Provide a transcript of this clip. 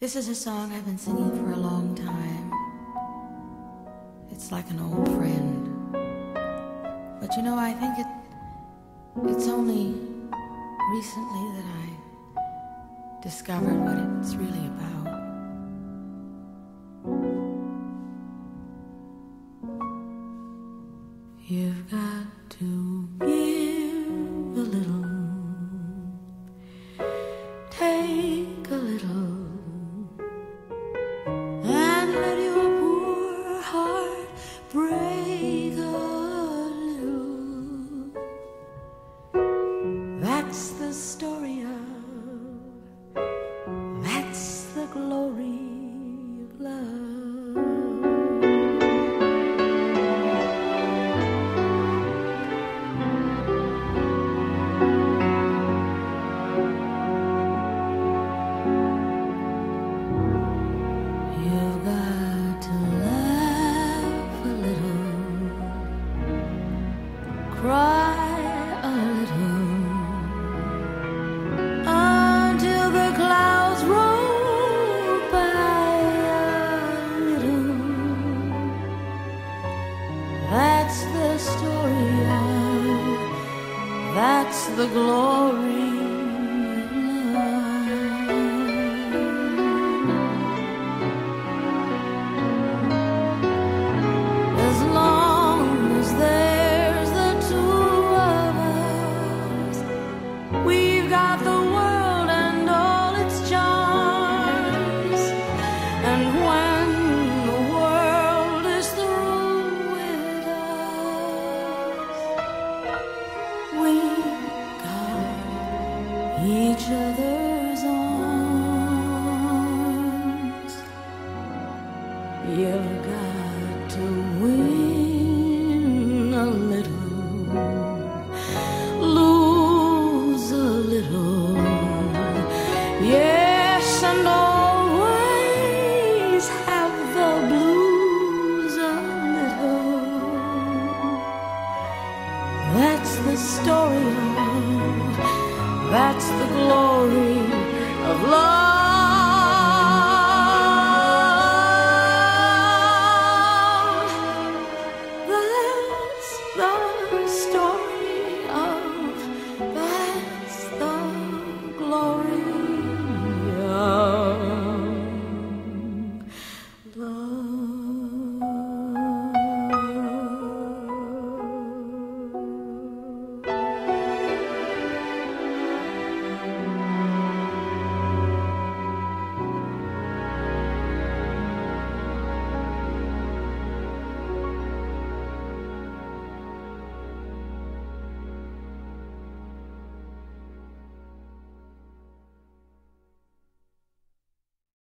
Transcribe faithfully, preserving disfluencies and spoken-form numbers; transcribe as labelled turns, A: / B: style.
A: This is a song I've been singing for a long time. It's like an old friend. But you know, I think it it's only recently that I discovered what it's really about. You've got to give a little, take a little, and let your poor heart break a little. That's the story of, that's the glory of love. Cry a little until the clouds roll by a little. That's the story of, that's the glory of love. As long as there we've got the world and all its charms, and when the world is through with us, we've got each other's arms. You've got to win a little, lose a little, yes, and all